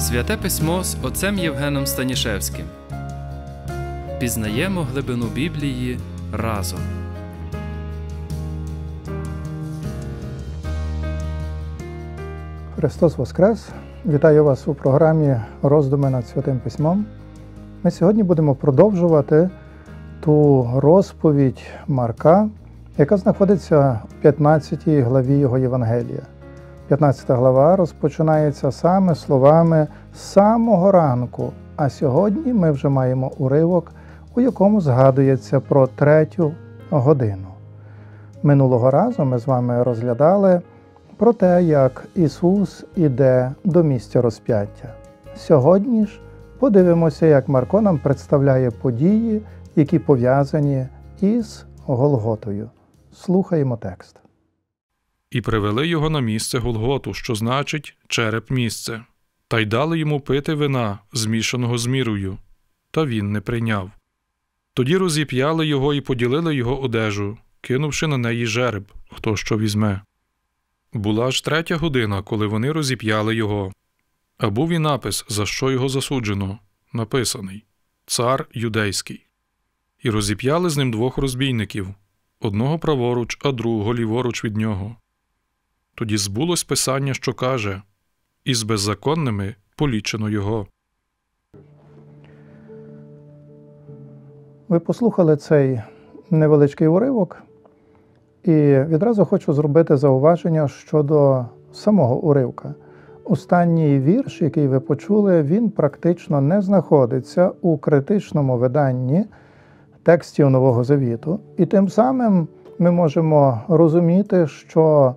Святе Письмо з отцем Євгеном Станішевським. Пізнаємо глибину Біблії разом. Христос Воскрес! Вітаю вас у програмі «Роздуми над Святим Письмом». Ми сьогодні будемо продовжувати ту розповідь Марка, яка знаходиться в 15 главі його Євангелія. 15 глава розпочинається саме словами «з самого ранку», а сьогодні ми вже маємо уривок, у якому згадується про 3-ю годину. Минулого разу ми з вами розглядали про те, як Ісус іде до місця розп'яття. Сьогодні ж подивимося, як Марко нам представляє події, які пов'язані із Голготою. Слухаємо текст. «І привели його на місце Голготу, що значить череп місце, та й дали йому пити вина, змішаного з мірою, та він не прийняв. Тоді розіп'яли його і поділили його одежу, кинувши на неї жереб, хто що візьме. Була ж 3-я година, коли вони розіп'яли його. А був і напис, за що його засуджено, написаний «Цар юдейський». І розіп'яли з ним 2 розбійників, одного праворуч, а другого ліворуч від нього. Тоді збулось Писання, що каже: «І з беззаконними полічено його». Ви послухали цей невеличкий уривок, і відразу хочу зробити зауваження щодо самого уривка. Останній вірш, який ви почули, він практично не знаходиться у критичному виданні текстів Нового Завіту. І тим самим ми можемо розуміти, що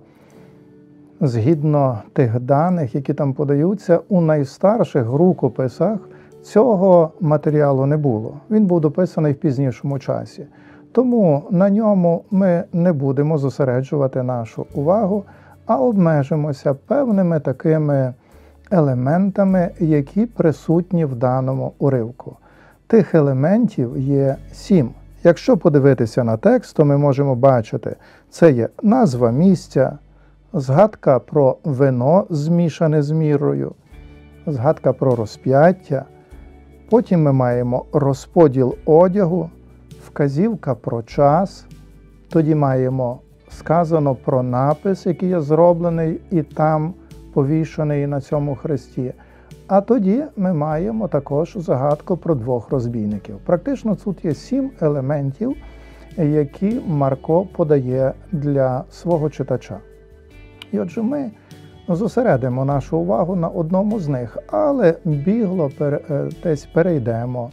згідно тих даних, які там подаються, у найстарших рукописах цього матеріалу не було. Він був дописаний в пізнішому часі. Тому на ньому ми не будемо зосереджувати нашу увагу, а обмежимося певними такими елементами, які присутні в даному уривку. Тих елементів є 7. Якщо подивитися на текст, то ми можемо бачити, це є назва місця, згадка про вино, змішане з мірою, згадка про розп'яття, потім ми маємо розподіл одягу, вказівка про час, тоді маємо сказано про напис, який є зроблений і там повішений на цьому хресті. А тоді ми маємо також загадку про 2 розбійників. Практично тут є 7 елементів, які Марко подає для свого читача. І отже, ми зосередимо нашу увагу на одному з них, але бігло десь перейдемо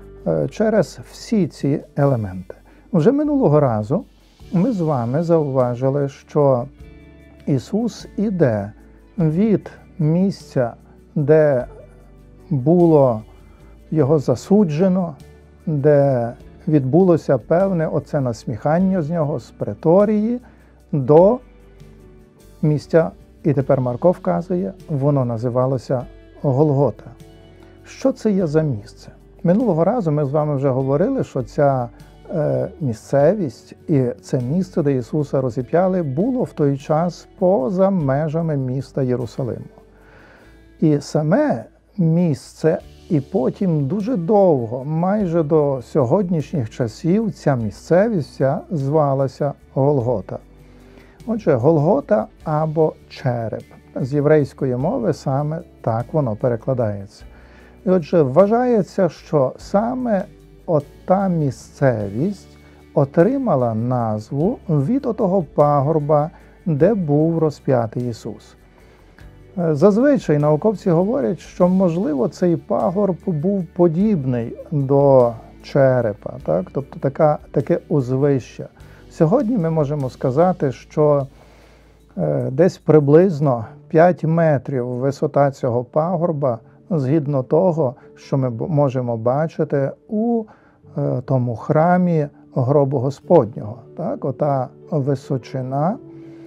через всі ці елементи. Вже минулого разу ми з вами зауважили, що Ісус іде від місця, де було його засуджено, де відбулося певне оце насміхання з нього з преторії, до місця, і тепер Марко вказує, воно називалося Голгота. Що це є за місце? Минулого разу ми з вами вже говорили, що ця місцевість і це місце, де Ісуса розіп'яли, було в той час поза межами міста Єрусалиму. І саме місце, і потім дуже довго, майже до сьогоднішніх часів, ця місцевість звалася Голгота. Отже, Голгота або череп. З єврейської мови саме так воно перекладається. І отже, вважається, що саме ота місцевість отримала назву від отого пагорба, де був розп'ятий Ісус. Зазвичай науковці говорять, що, можливо, цей пагорб був подібний до черепа, так? Тобто таке узвище. Сьогодні ми можемо сказати, що десь приблизно 5 метрів висота цього пагорба, згідно того, що ми можемо бачити у тому храмі гробу Господнього. Так? Ота височина,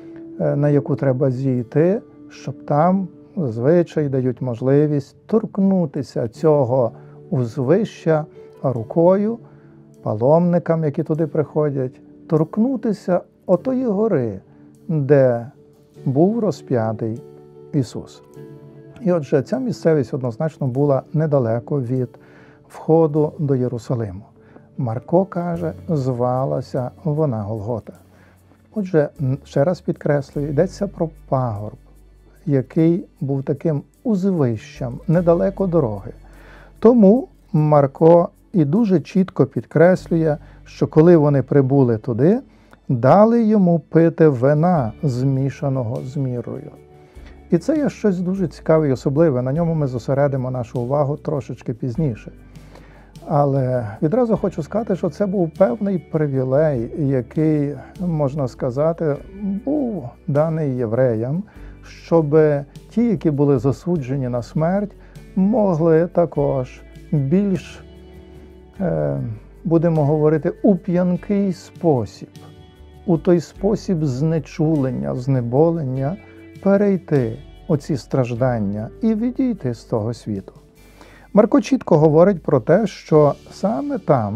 на яку треба зійти, щоб там зазвичай дають можливість торкнутися цього узвища рукою, паломникам, які туди приходять, торкнутися отої гори, де був розп'ятий Ісус. І отже, ця місцевість однозначно була недалеко від входу до Єрусалиму. Марко каже, звалася вона Голгота. Отже, ще раз підкреслюю, йдеться про пагорб, який був таким узвищем, недалеко дороги. Тому Марко і дуже чітко підкреслює, що коли вони прибули туди, дали йому пити вина, змішаного з мірою. І це є щось дуже цікаве і особливе, на ньому ми зосередимо нашу увагу трошечки пізніше. Але відразу хочу сказати, що це був певний привілей, який, можна сказати, був даний євреям, щоб ті, які були засуджені на смерть, могли також більш, будемо говорити, у п'янкий спосіб, у той спосіб знечулення, знеболення, перейти оці страждання і відійти з того світу. Марко чітко говорить про те, що саме там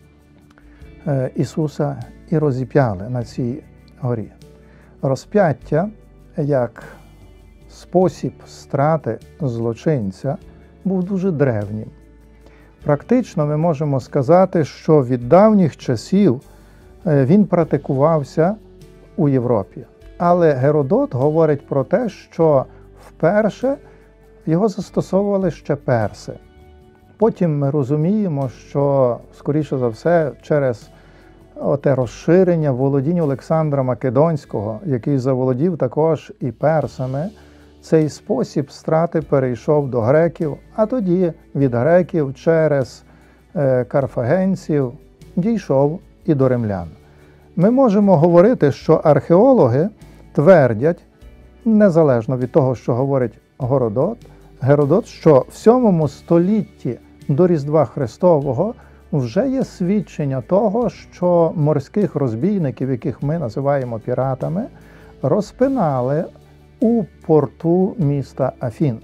Ісуса і розіп'яли на цій горі. Розп'яття, як спосіб страти злочинця, був дуже древнім. Практично ми можемо сказати, що від давніх часів він практикувався у Європі. Але Геродот говорить про те, що вперше його застосовували ще перси. Потім ми розуміємо, що, скоріше за все, через те розширення володінь Олександра Македонського, який заволодів також і персами, цей спосіб страти перейшов до греків, а тоді від греків через карфагенців дійшов і до римлян. Ми можемо говорити, що археологи твердять, незалежно від того, що говорить Геродот, що в 7 столітті до Різдва Христового вже є свідчення того, що морських розбійників, яких ми називаємо піратами, розпинали у порту міста Афін.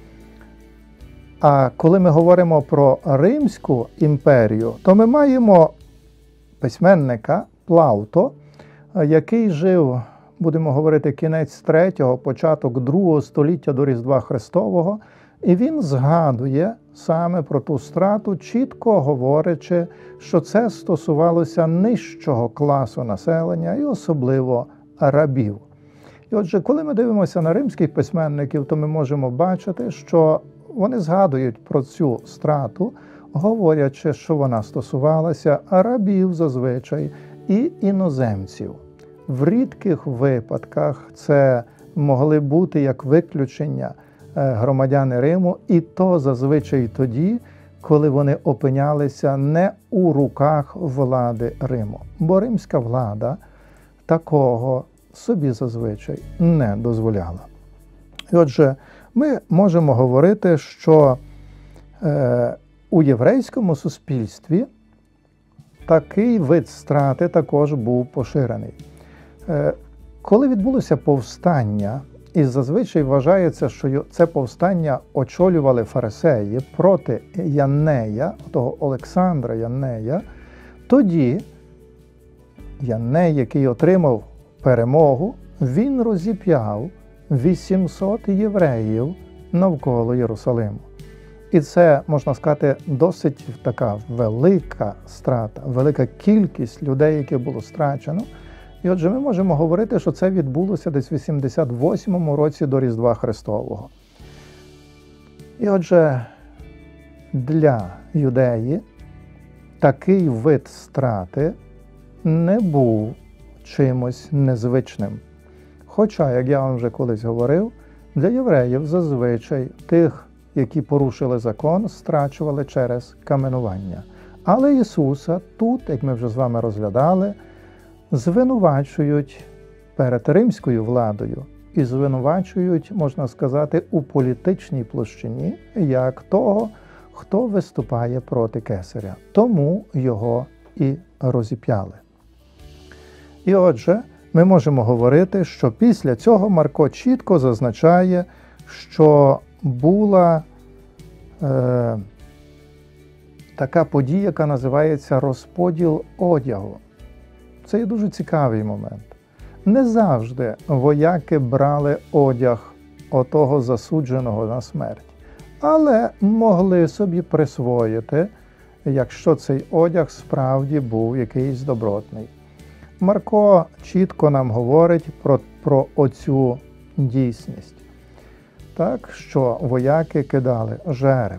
А коли ми говоримо про Римську імперію, то ми маємо письменника Плауто, який жив, будемо говорити, кінець 3-го, початок 2-го століття до Різдва Христового, і він згадує саме про ту страту, чітко говорячи, що це стосувалося нижчого класу населення і особливо рабів. І отже, коли ми дивимося на римських письменників, то ми можемо бачити, що вони згадують про цю страту, говорячи, що вона стосувалася рабів зазвичай і іноземців. В рідких випадках це могли бути як виключення громадяни Риму, і то зазвичай тоді, коли вони опинялися не у руках влади Риму. Бо римська влада такого собі зазвичай не дозволяла. І отже, ми можемо говорити, що у єврейському суспільстві такий вид страти також був поширений. Коли відбулося повстання, і зазвичай вважається, що це повстання очолювали фарисеї проти Яннея, того Олександра Яннея, тоді Янней, який отримав перемогу, він розіп'яв 800 євреїв навколо Єрусалиму. І це, можна сказати, досить така велика страта, велика кількість людей, які було страчено. І отже, ми можемо говорити, що це відбулося десь в 88-му році до Різдва Христового. І отже, для юдеї такий вид страти не був чимось незвичним. Хоча, як я вам вже колись говорив, для євреїв зазвичай тих, які порушили закон, страчували через каменування. Але Ісуса тут, як ми вже з вами розглядали, звинувачують перед римською владою і звинувачують, можна сказати, у політичній площині, як того, хто виступає проти кесаря. Тому його і розіп'яли. І отже, ми можемо говорити, що після цього Марко чітко зазначає, що була така подія, яка називається розподіл одягу. Це є дуже цікавий момент. Не завжди вояки брали одяг отого засудженого на смерть, але могли собі присвоїти, якщо цей одяг справді був якийсь добротний. Марко чітко нам говорить про оцю дійсність. Так, що вояки кидали жереб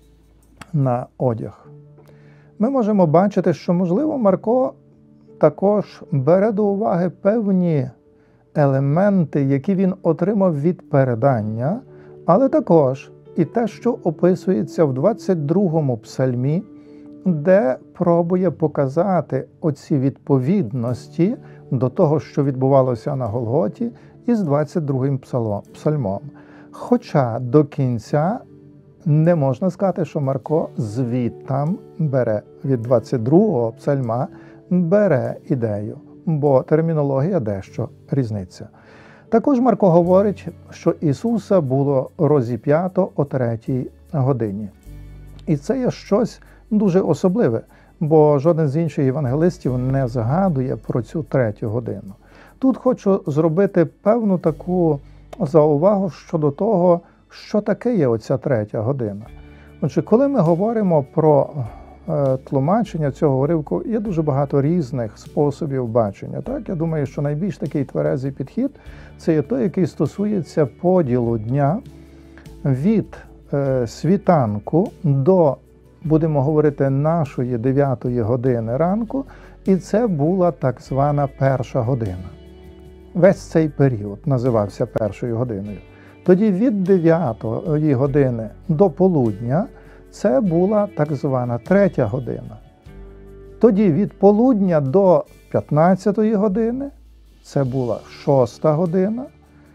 на одяг. Ми можемо бачити, що, можливо, Марко також бере до уваги певні елементи, які він отримав від передання, але також і те, що описується в 22-му псальмі, де пробує показати оці відповідності до того, що відбувалося на Голготі, із 22-м псальмом. Хоча до кінця не можна сказати, що Марко звідтам бере, від 22-го псальма, бере ідею, бо термінологія дещо різниця. Також Марко говорить, що Ісуса було розіп'ято о 3-й годині. І це є щось дуже особливе, бо жоден з інших євангелистів не згадує про цю 3-ю годину. Тут хочу зробити певну таку заувагу щодо того, що таке є оця 3-я година. Отже, коли ми говоримо про тлумачення цього уривку, є дуже багато різних способів бачення. Так? Я думаю, що найбільш такий тверезий підхід – це є той, який стосується поділу дня від світанку до, будемо говорити, нашої 9-ї години ранку, і це була так звана 1-ша година. Весь цей період називався 1-ю годиною. Тоді від 9-ї години до полудня це була так звана 3-я година. Тоді від полудня до 15-ї години це була 6-та година.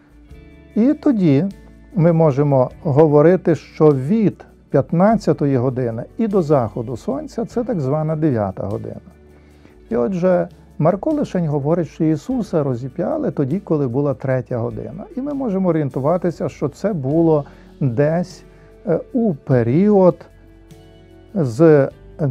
І тоді ми можемо говорити, що від 15-ї години і до заходу сонця це так звана 9-та година. І отже, Марко лишень говорить, що Ісуса розіп'яли тоді, коли була 3-я година. І ми можемо орієнтуватися, що це було десь у період з,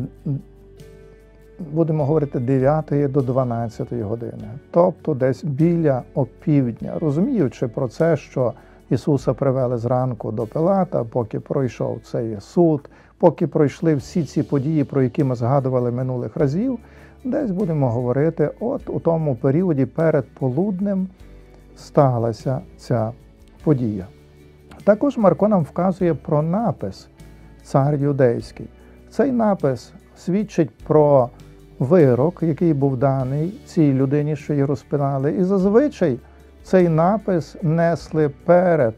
будемо говорити, 9-ї до 12-ї години. Тобто десь біля опівдня. Розуміючи про це, що Ісуса привели зранку до Пилата, поки пройшов цей суд, поки пройшли всі ці події, про які ми згадували минулих разів, десь будемо говорити, от у тому періоді перед полуднем сталася ця подія. Також Марко нам вказує про напис «Цар юдейський». Цей напис свідчить про вирок, який був даний цій людині, що її розпинали. І зазвичай цей напис несли перед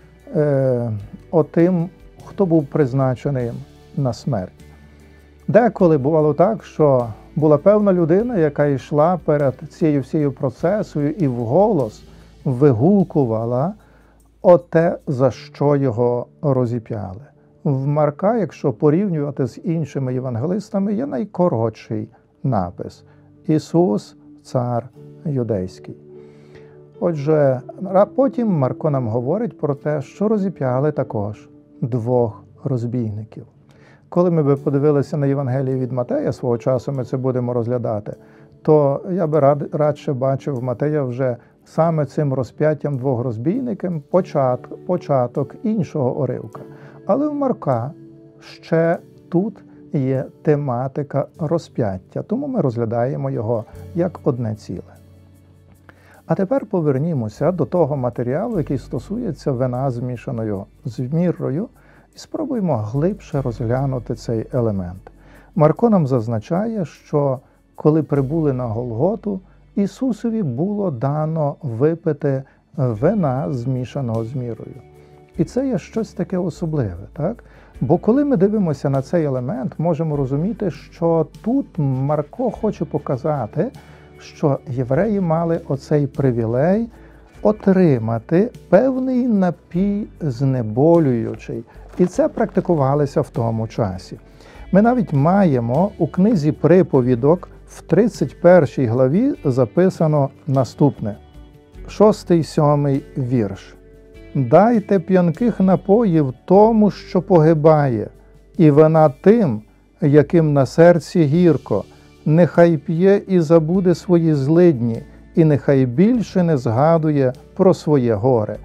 отим, хто був призначений на смерть. Деколи бувало так, що була певна людина, яка йшла перед цією всією процесою і вголос вигукувала оте, за що його розіп'яли. В Марка, якщо порівнювати з іншими євангелистами, є найкоротший напис «Ісус, цар юдейський». Отже, потім Марко нам говорить про те, що розіп'яли також 2 розбійників. Коли ми б подивилися на Євангеліє від Матея, свого часу ми це будемо розглядати, то я би радше бачив в Матея вже саме цим розп'яттям 2 розбійників початок іншого уривка. Але в Марка ще тут є тематика розп'яття, тому ми розглядаємо його як одне ціле. А тепер повернімося до того матеріалу, який стосується вина змішаною з міррою, і спробуємо глибше розглянути цей елемент. Марко нам зазначає, що коли прибули на Голготу, Ісусові було дано випити вина змішаного з міррою. І це є щось таке особливе, так? Бо коли ми дивимося на цей елемент, можемо розуміти, що тут Марко хоче показати, що євреї мали оцей привілей отримати певний напій знеболюючий. І це практикувалося в тому часі. Ми навіть маємо у книзі приповідок в 31 главі записано наступне. 6-7 вірш. «Дайте п'янких напоїв тому, що погибає, і вина тим, яким на серці гірко. Нехай п'є і забуде свої злидні, і нехай більше не згадує про своє горе».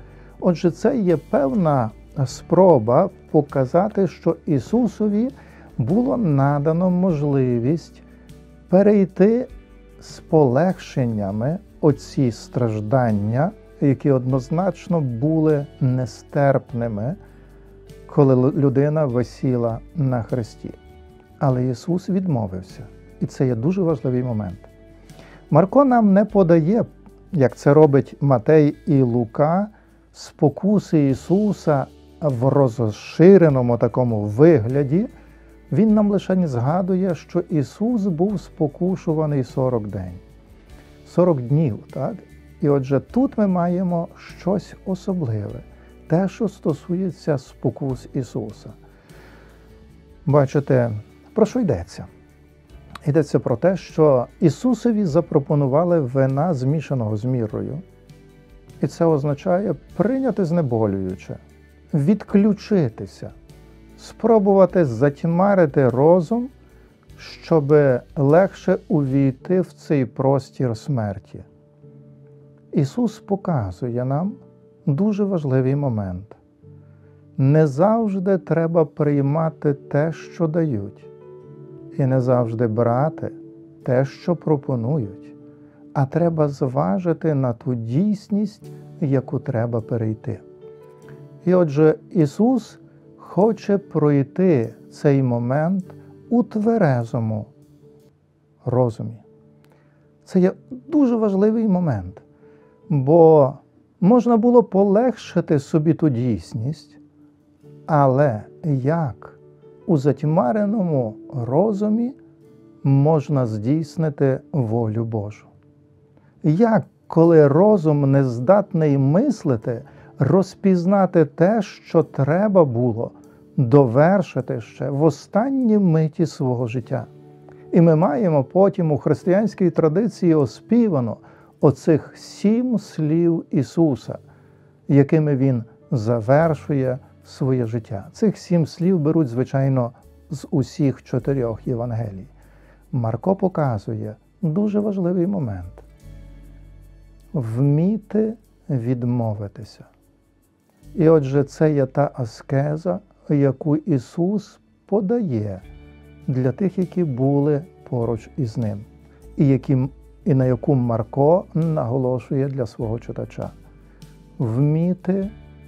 Отже, це є певна спроба показати, що Ісусові було надано можливість перейти з полегшеннями оці страждання, які однозначно були нестерпними, коли людина висіла на хресті. Але Ісус відмовився. І це є дуже важливий момент. Марко нам не подає, як це робить Матей і Лука, спокуси Ісуса в розширеному такому вигляді. Він нам лише не згадує, що Ісус був спокушуваний 40 день. 40 днів, так? І отже, тут ми маємо щось особливе. Те, що стосується спокус Ісуса. Бачите, про що йдеться? Йдеться про те, що Ісусові запропонували вина, змішаного з мірою. І це означає прийняти знеболююче, відключитися, спробувати затьмарити розум, щоб легше увійти в цей простір смерті. Ісус показує нам дуже важливий момент. Не завжди треба приймати те, що дають, і не завжди брати те, що пропонують, а треба зважити на ту дійсність, яку треба перейти. І отже, Ісус хоче пройти цей момент у тверезому розумі. Це є дуже важливий момент, бо можна було полегшити собі ту дійсність, але як у затьмареному розумі можна здійснити волю Божу? Як, коли розум не здатний мислити, розпізнати те, що треба було довершити ще в останній миті свого життя? І ми маємо потім у християнській традиції оспівано оцих 7 слів Ісуса, якими Він завершує своє життя. Цих 7 слів беруть, звичайно, з усіх 4 Євангелій. Марко показує дуже важливий момент. Вміти відмовитися. І отже, це є та аскеза, яку Ісус подає для тих, які були поруч із Ним, і на яку Марко наголошує для свого читача. Вміти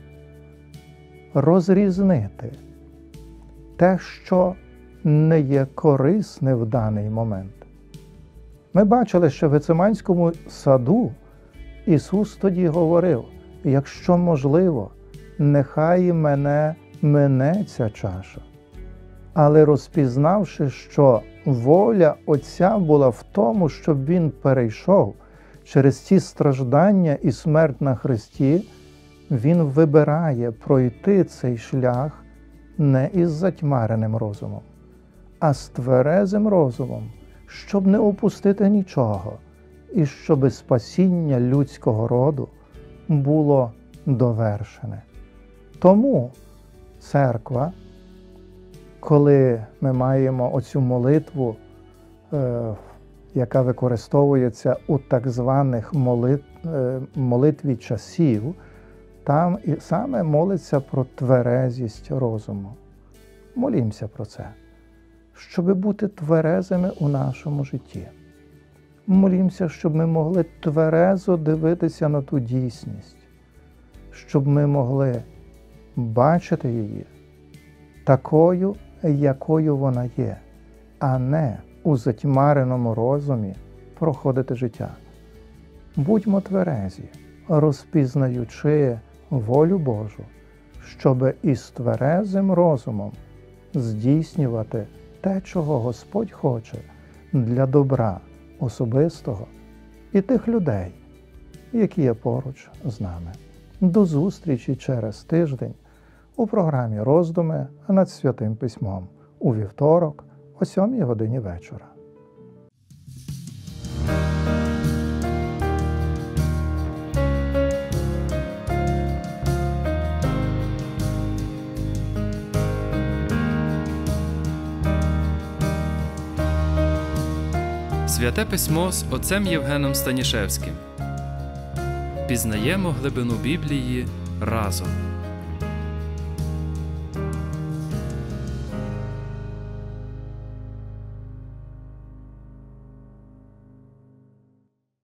розрізнити те, що не є корисне в даний момент. Ми бачили, що в Гециманському саду Ісус тоді говорив: якщо можливо, нехай мене мине ця чаша. Але розпізнавши, що воля Отця була в тому, щоб Він перейшов через ці страждання і смерть на хресті, Він вибирає пройти цей шлях не із затьмареним розумом, а з тверезим розумом, щоб не упустити нічого, і щоб спасіння людського роду було довершене. Тому церква, коли ми маємо оцю молитву, яка використовується у так званих молитві часів, там і саме молиться про тверезість розуму. Молімося про це, щоб бути тверезими у нашому житті. Молімося, щоб ми могли тверезо дивитися на ту дійсність, щоб ми могли бачити її такою, якою вона є, а не у затьмареному розумі проходити життя. Будьмо тверезі, розпізнаючи волю Божу, щоб із тверезим розумом здійснювати те, чого Господь хоче для добра особистого і тих людей, які є поруч з нами. До зустрічі через тиждень у програмі «Роздуми над Святим Письмом» у вівторок о 7 годині вечора. Святе Письмо з отцем Євгеном Станішевським. Пізнаємо глибину Біблії разом.